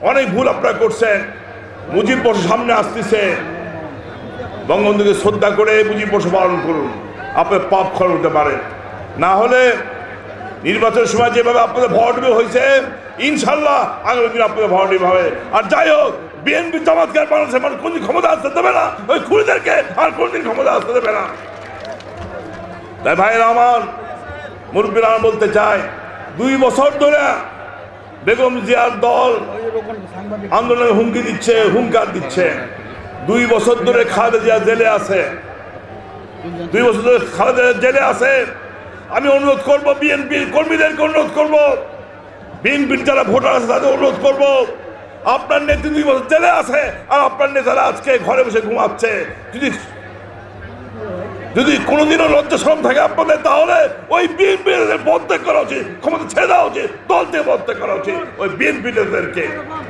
অনেক ভুল আপনারা করছেন। মুজিব বর্ষ সামনে আসতেছে, বঙ্গবন্ধুকে শ্রদ্ধা করে মুজিব বর্ষ পালন করুন, আপনার পাপ ক্ষরণ হতে পারে। না হলে নির্বাচনের সময় যেভাবে আপনাদের ভরাডুবি হয়েছে, ইনশাল্লাহ আগামী দিন আপনাদের ভরাডুবি হবে। আর যাই হোক, বিএনপি জামাতকে বাংলাদেশের মানুষ কোনদিন ক্ষমতা আসতে দেবে না, ওই খুনিদেরকে আর কোনদিন ক্ষমতা আসতে দেবে না। তাই ভাইয়েরা আমার, মুরব্বীরা বলতে চাই, 2 বছর ধরে বেগম জিয়ার দল আন্দোলনে হুমকি দিচ্ছে, হুঙ্কার দিচ্ছে। 2 বছর ধরে খালেদা জিয়া জেলে আছে, 2 বছর ধরে খালেদা জিয়া জেলে আছে। আমি অনুরোধ করব, বিএনপির কর্মীদেরকে অনুরোধ করব, বিএনপির যারা ভোটার আছে তাদের অনুরোধ করব, আপনার নেত্রী 2 বছর জেলে আছে আর আপনার নেতারা আজকে ঘরে বসে ঘুমাচ্ছে। যদি কোনোদিনও লজ্জা শরম থাকে আপনাদের, তাহলে ওই বিএনপি পদত্যাগ করা উচিত, ক্ষমতা ছেড়ে দেওয়া উচিত, দল থেকে পদত্যাগ করা উচিত ওই বিএনপি নেতাদেরকে।